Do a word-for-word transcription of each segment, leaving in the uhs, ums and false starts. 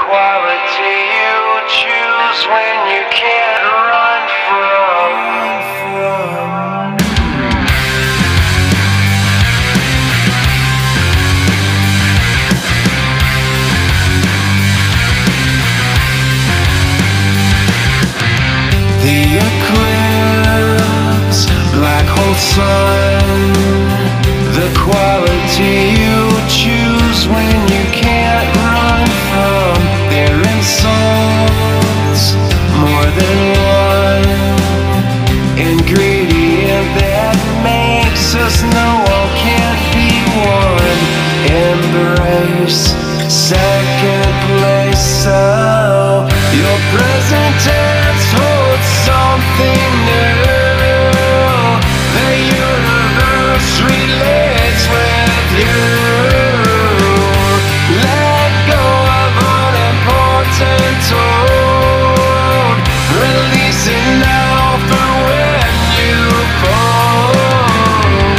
quality you choose when you can't run from. The eclipse, black hole sun, the quality you choose when you can't run from their insults. More than one ingredient that makes us know all can't be one. Embrace second place, so your present tense holds something new. The universe relates with you. Let go of unimportant tone. Release it now for when you fold.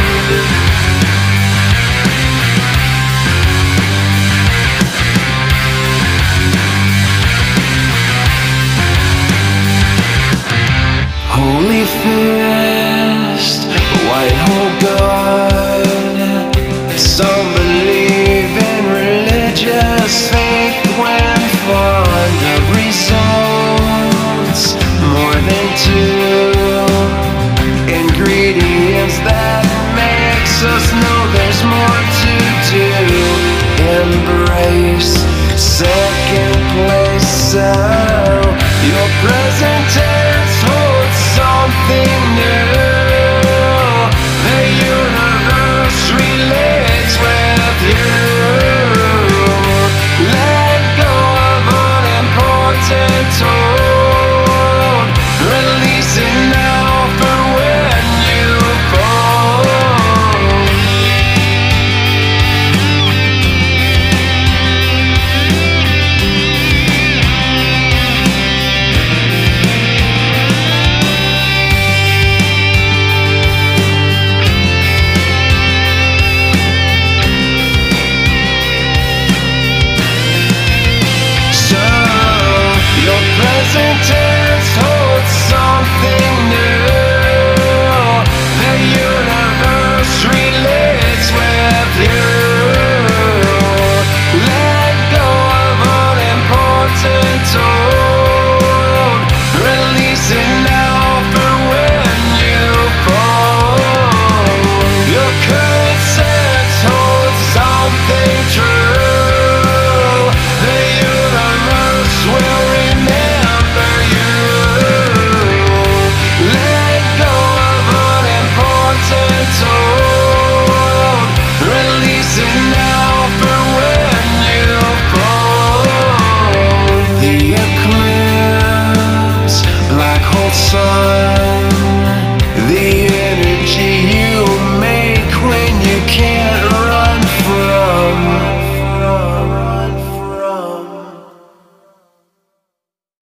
Holy fist, white hole God. Some believe in religious faith when fond of results. More than two ingredients that makes us know there's more to do. Embrace second place, so your present tense holds something new. The universe relates with you. Let go of unimportant tone. Release it now for when you fall. So your present tense